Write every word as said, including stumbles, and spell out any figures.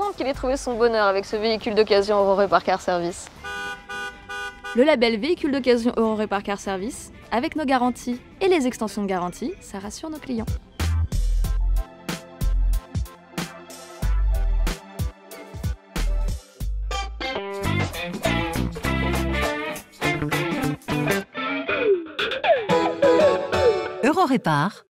qu'il ait trouvé son bonheur avec ce véhicule d'occasion Aurore Repar Car Service. Le label véhicule d'occasion Aurore Repar Car Service, avec nos garanties et les extensions de garantie, ça rassure nos clients. Eurorépar,